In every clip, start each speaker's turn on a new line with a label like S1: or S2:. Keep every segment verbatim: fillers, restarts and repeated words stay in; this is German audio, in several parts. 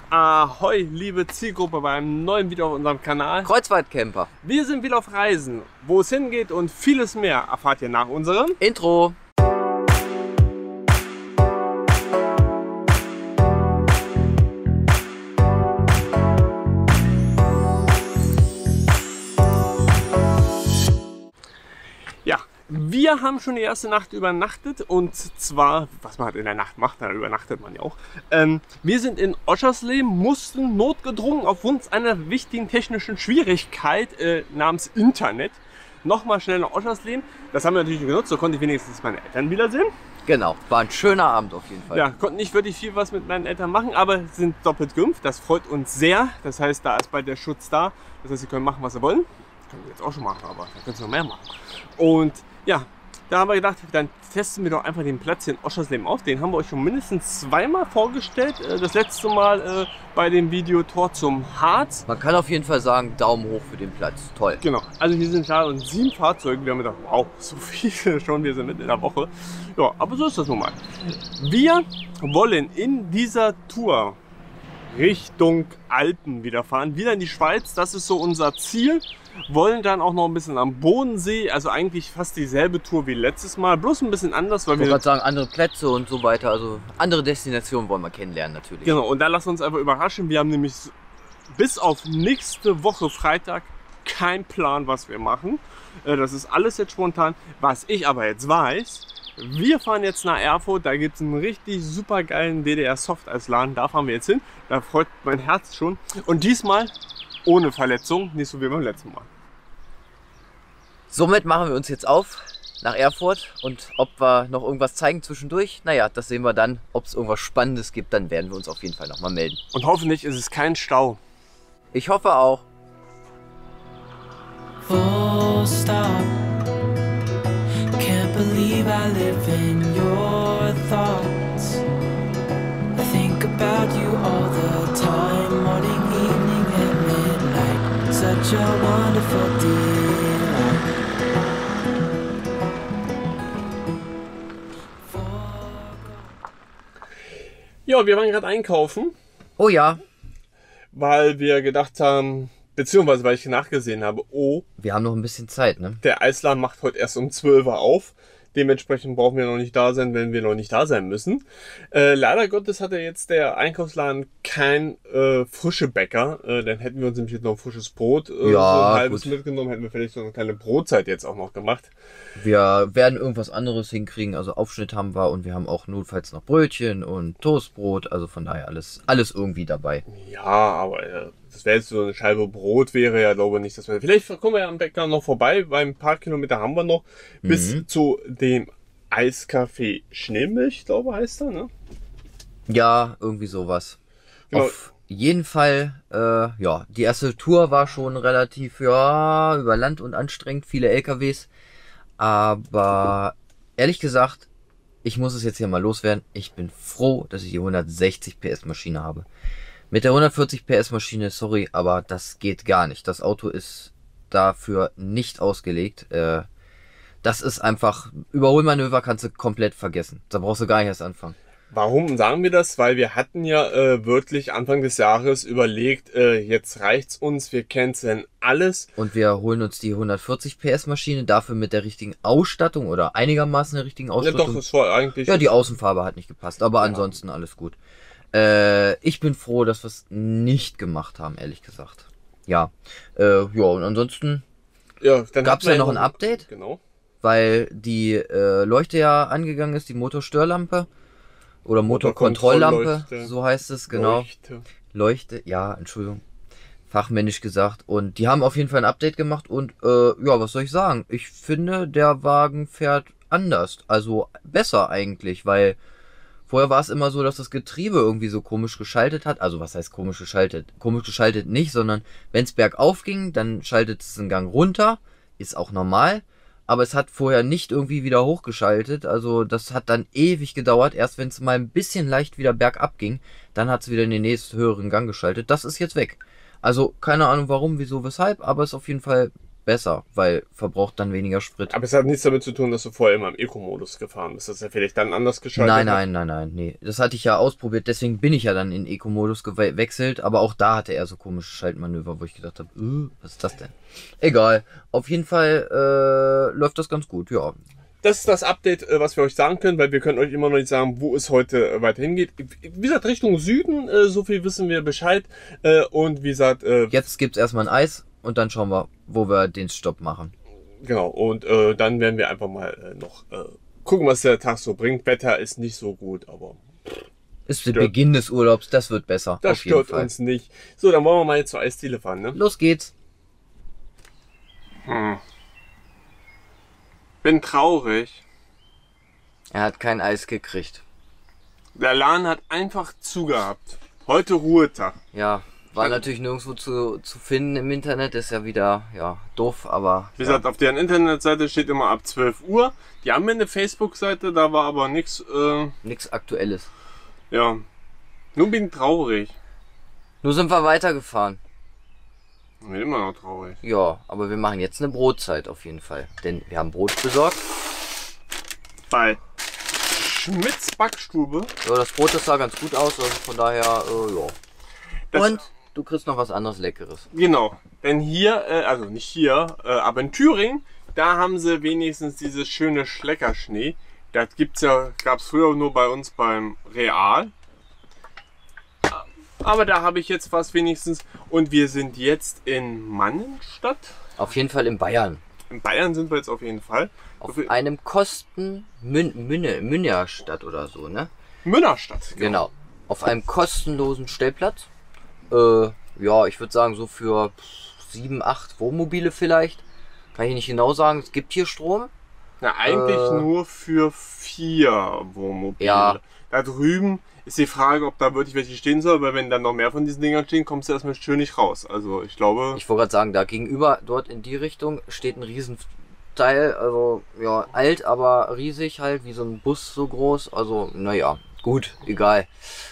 S1: Ahoi, liebe Zielgruppe bei einem neuen Video auf unserem Kanal
S2: Kreuzfahrtcamper.
S1: Wir sind wieder auf Reisen. Wo es hingeht und vieles mehr erfahrt ihr nach unserem
S2: Intro.
S1: Ja, wir haben schon die erste Nacht übernachtet und zwar, was man halt in der Nacht macht, da übernachtet man ja auch. Ähm, wir sind in Oschersleben, mussten notgedrungen aufgrund einer wichtigen technischen Schwierigkeit äh, namens Internet nochmal schnell nach Oschersleben. Das haben wir natürlich genutzt, so konnte ich wenigstens meine Eltern wiedersehen.
S2: Genau, war ein schöner Abend auf jeden Fall.
S1: Ja, konnten nicht wirklich viel was mit meinen Eltern machen, aber sind doppelt geimpft. Das freut uns sehr. Das heißt, da ist bald der Schutz da. Das heißt, sie können machen, was sie wollen. Das können wir jetzt auch schon machen, aber da können sie noch mehr machen. Und ja, da haben wir gedacht, dann testen wir doch einfach den Platz hier in Oschersleben auf. Den haben wir euch schon mindestens zweimal vorgestellt. Das letzte Mal äh, bei dem Video Tor zum Harz.
S2: Man kann auf jeden Fall sagen, Daumen hoch für den Platz. Toll.
S1: Genau, also hier sind gerade sieben Fahrzeuge. Wir haben gedacht, wow, so viele schon, wir sind mitten in der Woche. Ja, aber so ist das nun mal. Wir wollen in dieser Tour Richtung Alpen wieder fahren, wieder in die Schweiz, das ist so unser Ziel. Wollen dann auch noch ein bisschen am Bodensee, also eigentlich fast dieselbe Tour wie letztes Mal, bloß ein bisschen anders, weil
S2: ich
S1: wir...
S2: Ich wollte sagen, andere Plätze und so weiter, also andere Destinationen wollen wir kennenlernen natürlich.
S1: Genau, und da lasst uns einfach überraschen, wir haben nämlich bis auf nächste Woche Freitag keinen Plan, was wir machen. Das ist alles jetzt spontan. Was ich aber jetzt weiß, wir fahren jetzt nach Erfurt, da gibt es einen richtig super geilen D D R-Softeis-Laden, da fahren wir jetzt hin, da freut mein Herz schon. Und diesmal ohne Verletzung, nicht so wie beim letzten Mal.
S2: Somit machen wir uns jetzt auf nach Erfurt und ob wir noch irgendwas zeigen zwischendurch, naja, das sehen wir dann. Ob es irgendwas Spannendes gibt, dann werden wir uns auf jeden Fall nochmal melden.
S1: Und hoffentlich ist es kein Stau.
S2: Ich hoffe auch.
S3: Full stop. Can't believe I live in your thoughts. I think about you all the time, morning, evening and midnight. Such a wonderful delight.
S1: Ja, wir waren gerade einkaufen.
S2: Oh ja.
S1: Weil wir gedacht haben, beziehungsweise weil ich nachgesehen habe, oh,
S2: wir haben noch ein bisschen Zeit, ne?
S1: Der Eisladen macht heute erst um zwölf Uhr auf. Dementsprechend brauchen wir noch nicht da sein, wenn wir noch nicht da sein müssen. Äh, leider Gottes hatte jetzt der Einkaufsladen kein äh, frische Bäcker. Äh, dann hätten wir uns nämlich jetzt noch frisches Brot äh,
S2: ja,
S1: so ein halbes
S2: gut.
S1: mitgenommen, hätten wir vielleicht so eine kleine Brotzeit jetzt auch noch gemacht.
S2: Wir werden irgendwas anderes hinkriegen. Also Aufschnitt haben wir und wir haben auch notfalls noch Brötchen und Toastbrot. Also von daher alles, alles irgendwie dabei.
S1: Ja, aber äh, das wäre jetzt so eine Scheibe Brot, wäre ja glaube ich nicht, dass wir... Vielleicht kommen wir ja am Bäcker noch vorbei, weil ein paar Kilometer haben wir noch bis
S2: Mhm.
S1: zu dem Eiscafé Schneemilch, glaube ich, heißt er, ne?
S2: Ja, irgendwie sowas.
S1: Genau.
S2: Auf jeden Fall, äh, ja, die erste Tour war schon relativ, ja, über Land und anstrengend, viele L K Ws. Aber ehrlich gesagt, ich muss es jetzt hier mal loswerden. Ich bin froh, dass ich die hundertsechzig P S Maschine habe. Mit der hundertvierzig P S Maschine, sorry, aber das geht gar nicht. Das Auto ist dafür nicht ausgelegt. Äh, das ist einfach, Überholmanöver kannst du komplett vergessen. Da brauchst du gar nicht erst anfangen.
S1: Warum sagen wir das? Weil wir hatten ja äh, wirklich Anfang des Jahres überlegt, äh, jetzt reicht's uns, wir canceln alles.
S2: Und wir holen uns die hundertvierzig P S Maschine, dafür mit der richtigen Ausstattung oder einigermaßen der richtigen
S1: Ja
S2: Ausstattung.
S1: doch, es war eigentlich...
S2: Ja, die Außenfarbe hat nicht gepasst, aber
S1: Ja.
S2: ansonsten alles gut. Äh, ich bin froh, dass wir es nicht gemacht haben, ehrlich gesagt. Ja, äh, ja und ansonsten
S1: ja, dann
S2: gab es
S1: hatten wir
S2: ja noch ein Update,
S1: Genau.
S2: weil die äh, Leuchte ja angegangen ist, die Motorstörlampe oder Motorkontrolllampe,
S1: Motorkontrollleuchte.
S2: so heißt es, genau.
S1: Leuchte.
S2: Leuchte, ja, Entschuldigung, fachmännisch gesagt. Und die haben auf jeden Fall ein Update gemacht und äh, ja, was soll ich sagen? Ich finde, der Wagen fährt anders, also besser eigentlich, weil vorher war es immer so, dass das Getriebe irgendwie so komisch geschaltet hat. Also was heißt komisch geschaltet? Komisch geschaltet nicht, sondern wenn es bergauf ging, dann schaltet es einen Gang runter, ist auch normal. Aber es hat vorher nicht irgendwie wieder hochgeschaltet. Also das hat dann ewig gedauert. Erst wenn es mal ein bisschen leicht wieder bergab ging, dann hat es wieder in den nächsten höheren Gang geschaltet. Das ist jetzt weg. Also keine Ahnung warum, wieso, weshalb, aber ist auf jeden Fall besser, weil verbraucht dann weniger Sprit.
S1: Aber es hat nichts damit zu tun, dass du vorher immer im Eco-Modus gefahren bist. Das ist ja vielleicht dann anders geschaltet.
S2: Nein, nein, nein, nein, nee. Das hatte ich ja ausprobiert, deswegen bin ich ja dann in Eco-Modus gewechselt, aber auch da hatte er so komische Schaltmanöver, wo ich gedacht habe, uh, was ist das denn? Egal, auf jeden Fall äh, läuft das ganz gut, ja.
S1: Das ist das Update, äh, was wir euch sagen können, weil wir können euch immer noch nicht sagen, wo es heute äh, weiter hingeht. Wie gesagt, Richtung Süden, äh, so viel wissen wir Bescheid. Äh, und wie gesagt... Äh,
S2: Jetzt gibt's erstmal ein Eis und dann schauen wir, wo wir den Stopp machen.
S1: Genau, und äh, dann werden wir einfach mal äh, noch äh, gucken, was der Tag so bringt. Wetter ist nicht so gut, aber...
S2: Ist der Beginn des Urlaubs, das wird besser.
S1: Das
S2: auf jeden
S1: stört
S2: Fall.
S1: uns nicht. So, dann wollen wir mal jetzt zur Eisdiele fahren, ne?
S2: Los geht's.
S1: Hm. Bin traurig.
S2: Er hat kein Eis gekriegt.
S1: Der Laden hat einfach zugehabt. Heute Ruhetag.
S2: Ja, war natürlich nirgendwo zu, zu finden im Internet, ist ja wieder, ja, doof, aber...
S1: Wie
S2: ja.
S1: gesagt, auf deren Internetseite steht immer ab zwölf Uhr. Die haben eine Facebook-Seite, da war aber nichts, äh,
S2: Nichts Aktuelles.
S1: ja. Nun bin ich traurig.
S2: Nur sind wir weitergefahren.
S1: Ich bin immer noch traurig.
S2: Ja, aber wir machen jetzt eine Brotzeit auf jeden Fall. Denn wir haben Brot besorgt.
S1: Bei Schmitz Backstube.
S2: Ja, das Brot, das sah ganz gut aus, also von daher, äh, ja.
S1: Das,
S2: Und du kriegst noch was anderes Leckeres.
S1: Genau. Denn hier, äh, also nicht hier, äh, aber in Thüringen, da haben sie wenigstens dieses schöne Schleckerschnee. Das gibt's ja, gab's früher nur bei uns beim Real. Aber da habe ich jetzt was wenigstens. Und wir sind jetzt in Mannenstadt.
S2: Auf jeden Fall in Bayern.
S1: In Bayern sind wir jetzt auf jeden Fall.
S2: Auf einem Kosten Mün Münne, Münnerstadt oder so, ne?
S1: Münnerstadt.
S2: Genau. Auf einem kostenlosen Stellplatz. Äh, ja, ich würde sagen so für sieben, acht Wohnmobile vielleicht. Kann ich nicht genau sagen. Es gibt hier Strom.
S1: Na, eigentlich
S2: Äh,
S1: nur für vier Wohnmobile.
S2: Ja.
S1: Da drüben ist die Frage, ob da wirklich welche stehen soll, weil wenn dann noch mehr von diesen Dingern stehen, kommst du erstmal schön nicht raus. Also ich glaube...
S2: Ich wollte gerade sagen, da gegenüber, dort in die Richtung, steht ein Riesenteil. Also, ja, alt, aber riesig halt, wie so ein Bus so groß. Also, naja, gut, egal.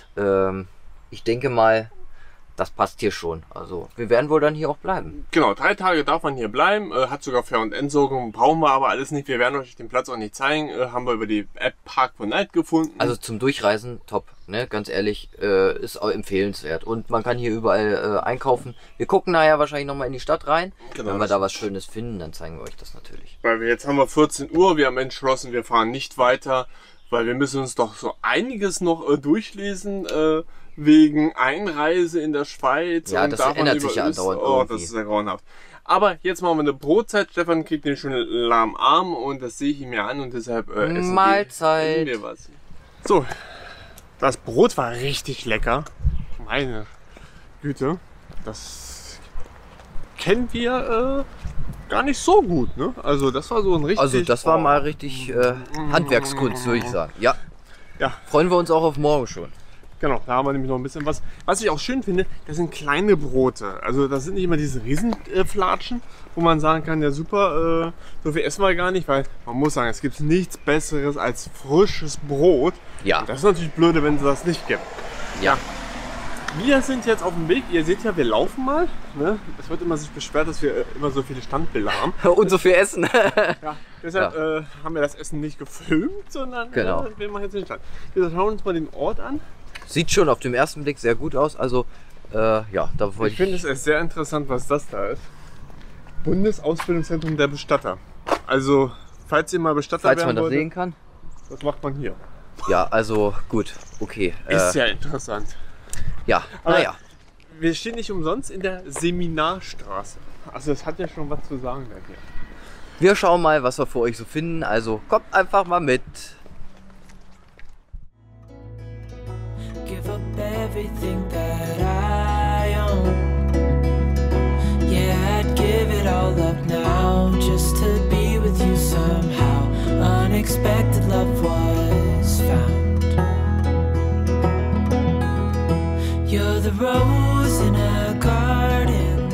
S2: Ähm, ich denke mal, das passt hier schon. Also, wir werden wohl dann hier auch bleiben.
S1: Genau, drei Tage darf man hier bleiben, äh, hat sogar Fähr- und Entsorgung, brauchen wir aber alles nicht. Wir werden euch den Platz auch nicht zeigen, äh, haben wir über die App Park for Night gefunden.
S2: Also zum Durchreisen top, ne? Ganz ehrlich, äh, ist auch empfehlenswert. Und man kann hier überall äh, einkaufen. Wir gucken nachher wahrscheinlich nochmal in die Stadt rein.
S1: Genau,
S2: Wenn wir
S1: das-
S2: da was Schönes finden, dann zeigen wir euch das natürlich.
S1: Weil wir jetzt haben wir vierzehn Uhr, wir haben entschlossen, wir fahren nicht weiter, weil wir müssen uns doch so einiges noch äh, durchlesen, äh, wegen Einreise in der Schweiz.
S2: Ja,
S1: und
S2: das
S1: darf man
S2: ändert
S1: über
S2: sich ja
S1: Öst-
S2: andauernd
S1: Oh,
S2: irgendwie.
S1: das ist ja grauenhaft. Aber jetzt machen wir eine Brotzeit. Stefan kriegt den schönen lahmen Arm und das sehe ich ihm ja an und deshalb äh, essen,
S2: Mahlzeit.
S1: Wir, essen wir was. So, das Brot war richtig lecker. Meine Güte, das kennen wir äh, gar nicht so gut, ne? Also das war so ein richtig...
S2: Also das war
S1: oh.
S2: mal richtig äh, Handwerkskunst, würde ich sagen. Ja.
S1: Ja.
S2: Freuen wir uns auch auf morgen schon.
S1: Genau, da haben wir nämlich noch ein bisschen was. Was ich auch schön finde, das sind kleine Brote. Also das sind nicht immer diese Riesenflatschen, wo man sagen kann, ja super, äh, so viel essen wir gar nicht, weil man muss sagen, es gibt nichts Besseres als frisches Brot.
S2: Ja.
S1: Das ist natürlich blöde, wenn es das nicht gibt.
S2: Ja.
S1: Wir sind jetzt auf dem Weg, ihr seht ja, wir laufen mal. Ne? Es wird immer sich beschwert, dass wir äh, immer so viele Standbilder haben.
S2: Und so viel Essen.
S1: Ja, deshalb Äh, haben wir das Essen nicht gefilmt, sondern
S2: Genau.
S1: äh, wir machen jetzt den Stand. Wir schauen uns mal den Ort an.
S2: Sieht schon auf dem ersten Blick sehr gut aus. Also, äh, ja, da wollte
S1: Ich finde es ist sehr interessant, was das da ist. Bundesausbildungszentrum der Bestatter. Also, falls ihr mal Bestatter
S2: falls
S1: werden
S2: man das
S1: wolltet,
S2: sehen kann.
S1: was macht man hier?
S2: Ja, also gut, okay.
S1: Ist
S2: Äh,
S1: ja interessant.
S2: ja,
S1: Aber
S2: naja.
S1: Wir stehen nicht umsonst in der Seminarstraße. Also, das hat ja schon was zu sagen da hier.
S2: Wir schauen mal, was wir für euch so finden. Also kommt einfach mal mit.
S3: Give up everything that I own. Yeah, I'd give it all up now just to be with you somehow. Unexpected love was found. You're the rose in a garden,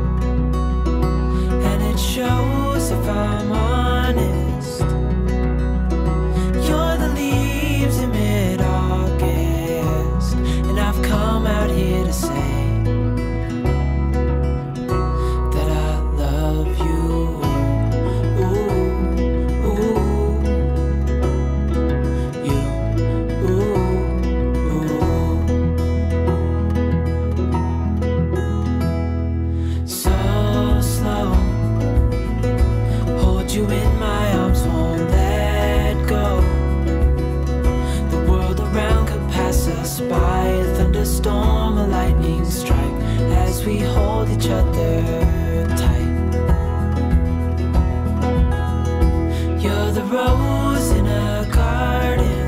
S3: and it shows if I'm honest. You're the leaves in mid-August, and I've come out here to say that I love you we hold each other tight. You're the rose in a garden,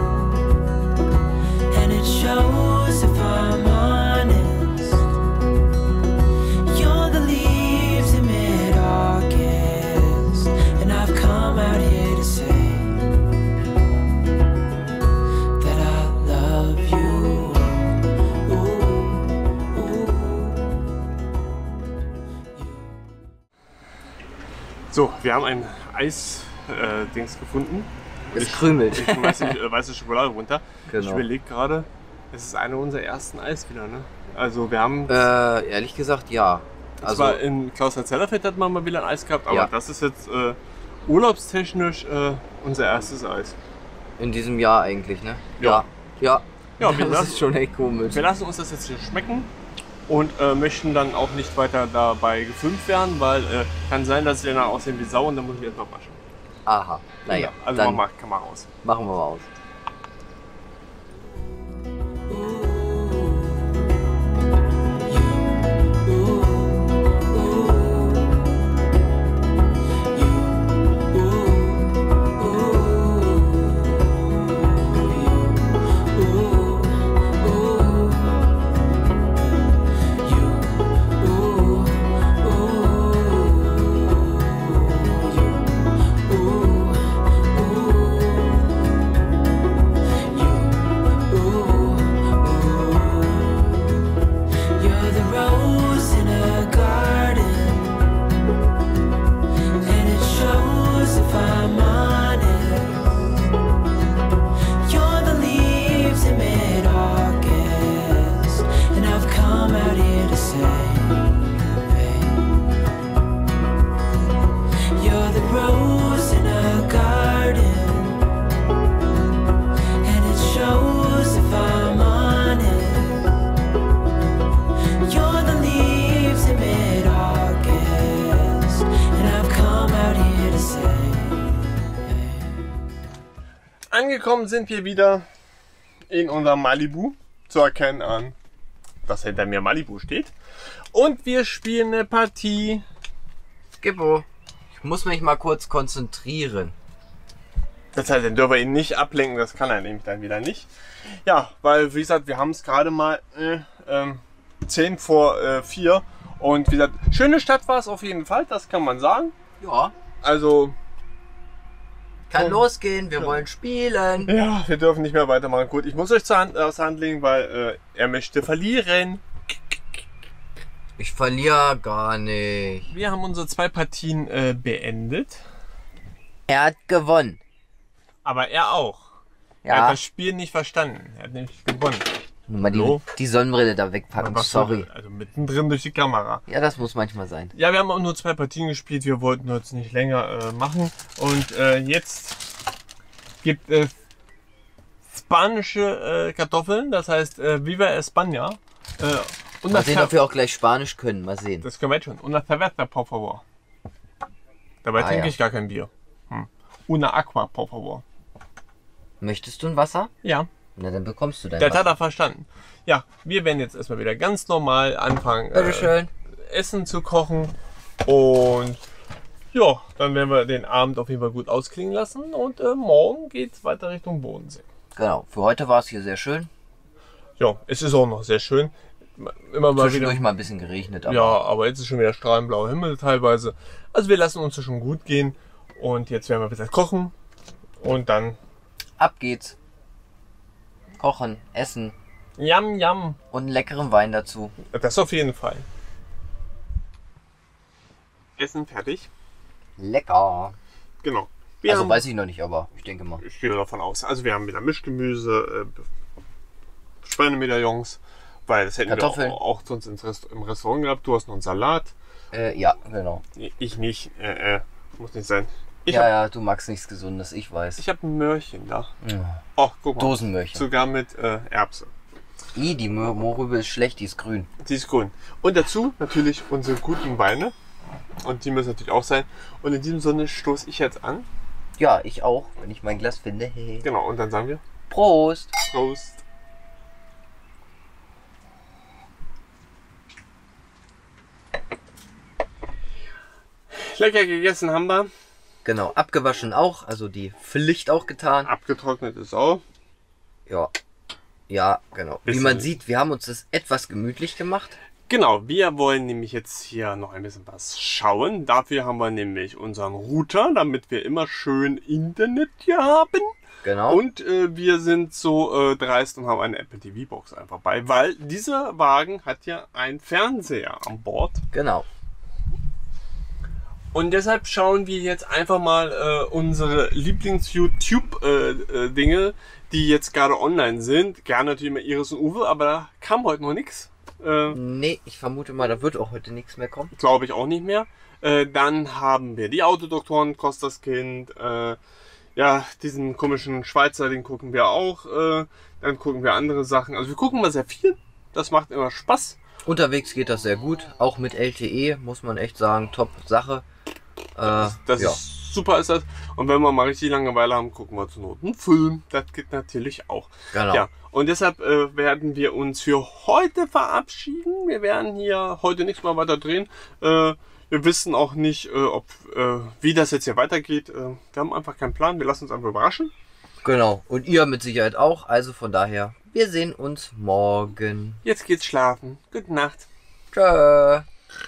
S3: and it shows if I'm honest. You're the leaves in mid-August, and I've come out here to say that I love you. Ooh, ooh, you.
S1: So, wir haben ein Eis-Dings gefunden.
S2: Es
S1: Ich-
S2: krümelt.
S1: Ich schmeiße die äh, weiße Schokolade runter. Ich
S2: Genau.
S1: überlege gerade, es ist eine unserer ersten Eis wieder, ne? Also wir haben,
S2: Äh, ehrlich gesagt, ja. Also,
S1: zwar in Klausthal-Zellerfeld hat man mal wieder ein Eis gehabt, aber
S2: Ja.
S1: das ist jetzt äh, urlaubstechnisch äh, unser erstes Eis.
S2: in diesem Jahr eigentlich, ne?
S1: Ja.
S2: Ja.
S1: Ja, wir
S2: das
S1: lassen,
S2: ist schon echt komisch.
S1: wir lassen uns das jetzt hier schmecken und äh, möchten dann auch nicht weiter dabei gefilmt werden, weil äh, kann sein, dass sie dann aussehen wie Sau und dann muss ich erstmal waschen.
S2: Aha. Naja,
S1: Also
S2: dann
S1: mach mal Kamera aus.
S2: machen wir mal aus.
S3: You're the rose in a garden, and it shows if I'm honest. You're the leaves in mid-August, and I've come out here to say, you're the rose in a garden, and it shows if I'm honest. You're the leaves in mid-August, and I've come out here to say.
S1: Angekommen sind wir wieder in unserem Malibu, zu erkennen an, dass hinter mir Malibu steht. Und wir spielen eine Partie.
S2: Skippo, ich muss mich mal kurz konzentrieren.
S1: Das heißt, dann dürfen wir ihn nicht ablenken, das kann er nämlich dann wieder nicht. Ja, weil, wie gesagt, wir haben es gerade mal äh, ähm, zehn vor vier. Und wie gesagt, schöne Stadt war es auf jeden Fall, das kann man sagen.
S2: Ja.
S1: Also,
S2: Kann
S1: Komm.
S2: losgehen, wir wollen spielen.
S1: ja, wir dürfen nicht mehr weitermachen. Gut, ich muss euch zur Hand, aus der Hand legen, weil äh, er möchte verlieren.
S2: Ich verliere gar nicht.
S1: Wir haben unsere zwei Partien äh, beendet.
S2: Er hat gewonnen.
S1: Aber er auch. Er hat
S2: Ja,
S1: das Spiel nicht verstanden. Er hat nämlich gewonnen.
S2: nur mal die,
S1: Hallo?
S2: die Sonnenbrille da wegpacken,
S1: Was
S2: sorry.
S1: soll- Also mittendrin durch die Kamera.
S2: Ja, das muss manchmal sein.
S1: Ja, wir haben auch nur zwei Partien gespielt. Wir wollten jetzt nicht länger äh, machen. Und äh, jetzt gibt es spanische äh, Kartoffeln. Das heißt äh, Viva España. Äh, und
S2: Mal
S1: das,
S2: sehen, ob wir auch gleich Spanisch können. Mal sehen.
S1: das können wir jetzt schon. Una cerveza, por favor. Dabei
S2: Ah,
S1: trinke
S2: ja.
S1: ich gar kein Bier. Hm. Una aqua, por favor.
S2: Möchtest du ein Wasser?
S1: Ja.
S2: Na, dann bekommst du dein
S1: Der
S2: Wasser.
S1: hat er verstanden. Ja, wir werden jetzt erstmal wieder ganz normal anfangen, äh,
S2: Bitteschön.
S1: Essen zu kochen. Und ja, dann werden wir den Abend auf jeden Fall gut ausklingen lassen. Und äh, morgen geht es weiter Richtung Bodensee.
S2: Genau, für heute war es hier sehr schön.
S1: Ja, es ist auch noch sehr schön. Immer mal
S2: Zwischendurch
S1: wieder.
S2: mal ein bisschen geregnet, aber
S1: Ja, aber jetzt ist schon wieder strahlend blauer Himmel teilweise. Also wir lassen uns das schon gut gehen. Und jetzt werden wir wieder kochen. Und dann
S2: ab geht's. Kochen, essen
S1: Yam Yam.
S2: und einen leckeren Wein dazu.
S1: Das auf jeden Fall. Essen fertig.
S2: Lecker.
S1: Genau. Wir
S2: Also
S1: haben,
S2: weiß ich noch nicht, aber ich denke mal.
S1: ich gehe davon aus. Also wir haben wieder Mischgemüse, äh, Schweinemedaillons, weil das hätten
S2: Kartoffeln.
S1: wir auch, auch sonst ins Rest, im Restaurant gehabt. Du hast noch einen Salat.
S2: Äh, ja, genau.
S1: Ich nicht. Äh, äh, muss nicht sein. Ich
S2: ja,
S1: habe
S2: ja, du magst nichts Gesundes, ich weiß.
S1: ich hab ein Möhrchen da.
S2: Ja.
S1: Oh, guck mal.
S2: Dosenmöhrchen.
S1: Sogar mit äh, Erbse.
S2: I, die Mo- Mohrrübe ist schlecht, die ist grün.
S1: Die ist grün. Und dazu natürlich unsere guten Weine. Und die müssen natürlich auch sein. Und in diesem Sinne stoße ich jetzt an.
S2: Ja, ich auch, wenn ich mein Glas finde. Hehe.
S1: Genau, und dann sagen wir
S2: Prost!
S1: Prost. Lecker gegessen haben wir.
S2: Genau, abgewaschen auch, also die Pflicht auch getan.
S1: Abgetrocknet ist auch.
S2: Ja, ja, genau. Wie
S1: Bisschen-
S2: man sieht, wir haben uns das etwas gemütlich gemacht.
S1: Genau, wir wollen nämlich jetzt hier noch ein bisschen was schauen. Dafür haben wir nämlich unseren Router, damit wir immer schön Internet hier haben.
S2: Genau.
S1: Und äh, wir sind so äh, dreist und haben eine Apple T V-Box einfach bei, weil dieser Wagen hat ja einen Fernseher an Bord.
S2: Genau.
S1: Und deshalb schauen wir jetzt einfach mal äh, unsere Lieblings-YouTube-Dinge, äh, die jetzt gerade online sind. Gerne natürlich mal Iris und Uwe, aber da kam heute noch nichts. Äh,
S2: Nee, ich vermute mal, da wird auch heute nichts mehr kommen.
S1: Glaube ich auch nicht mehr. Äh, dann haben wir die Autodoktoren, Kostas Kind, äh, ja, diesen komischen Schweizer, den gucken wir auch. Äh, dann gucken wir andere Sachen. Also wir gucken mal sehr viel. Das macht immer Spaß.
S2: Unterwegs geht das sehr gut, auch mit L T E, muss man echt sagen, top Sache. Äh,
S1: Das
S2: ja.
S1: ist super, ist das. Und wenn wir mal richtig Langeweile haben, gucken wir zur Not einen Film. Das geht natürlich auch.
S2: Genau.
S1: Ja, und deshalb äh, werden wir uns für heute verabschieden. Wir werden hier heute nichts mehr weiter drehen. Äh, wir wissen auch nicht, äh, ob äh, wie das jetzt hier weitergeht. Äh, wir haben einfach keinen Plan. Wir lassen uns einfach überraschen.
S2: Genau. Und ihr mit Sicherheit auch, also von daher, wir sehen uns morgen.
S1: Jetzt geht's schlafen. Gute Nacht.
S2: Tschö.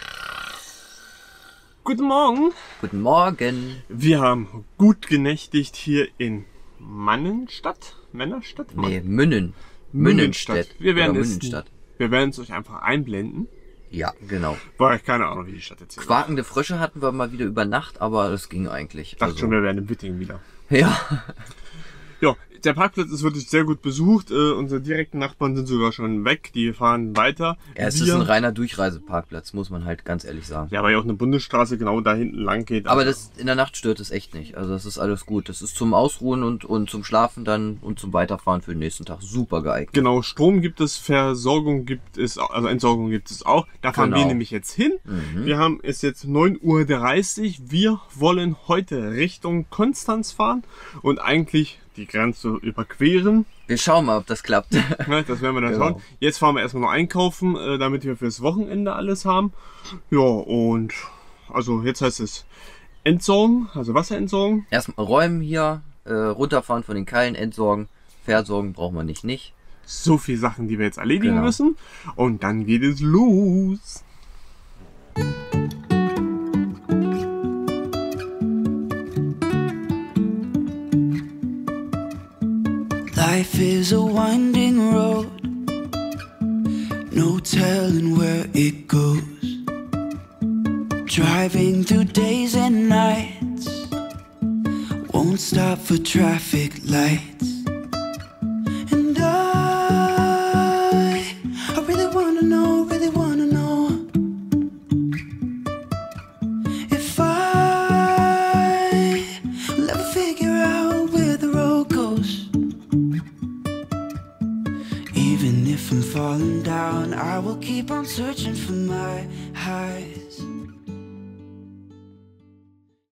S1: Guten Morgen.
S2: Guten Morgen.
S1: Wir haben gut genächtigt hier in Mannenstadt. Männerstadt?
S2: Nee, Münnen.
S1: Münnenstadt.
S2: Münnenstedt.
S1: Wir werden
S2: Oder
S1: es,
S2: Münnenstadt.
S1: wir werden es euch einfach einblenden.
S2: Ja, genau.
S1: Weil ich keine Ahnung, wie die Stadt jetzt hier
S2: Quakende Frösche hatten wir mal wieder über Nacht, aber das ging eigentlich.
S1: Ich dachte
S2: Also,
S1: schon, wir wären in Witting wieder.
S2: ja.
S1: Ja, der Parkplatz ist wirklich sehr gut besucht. Äh, unsere direkten Nachbarn sind sogar schon weg. Die fahren weiter.
S2: ja, es ist
S1: Wir-
S2: ein reiner Durchreiseparkplatz, muss man halt ganz ehrlich sagen.
S1: Ja, weil ja auch eine Bundesstraße genau da hinten lang geht.
S2: Aber
S1: Also,
S2: das in der Nacht stört es echt nicht. Also das ist alles gut. Das ist zum Ausruhen und, und zum Schlafen dann und zum Weiterfahren für den nächsten Tag super geeignet.
S1: Genau, Strom gibt es, Versorgung gibt es, also Entsorgung gibt es auch. Da fahren
S2: Genau.
S1: wir nämlich jetzt hin.
S2: Mhm.
S1: Wir haben es jetzt neun Uhr dreißig. Wir wollen heute Richtung Konstanz fahren und eigentlich die Grenze überqueren.
S2: Wir schauen mal, ob das klappt.
S1: Ne, das werden wir dann
S2: Genau.
S1: schauen. Jetzt fahren wir erstmal noch einkaufen, äh, damit wir fürs Wochenende alles haben. Ja, und also jetzt heißt es Entsorgen, also Wasserentsorgen.
S2: Erstmal räumen hier, äh, runterfahren von den Keilen, entsorgen. Versorgen braucht man nicht, nicht.
S1: So viele Sachen, die wir jetzt erledigen
S2: Genau.
S1: müssen. Und dann geht es los.
S3: Life is a winding road, no telling where it goes. Driving through days and nights, won't stop for traffic lights. And I, I really wanna know, really wanna know if I will ever figure out where the road goes. Even if I'm falling down, I will keep on searching for my highs.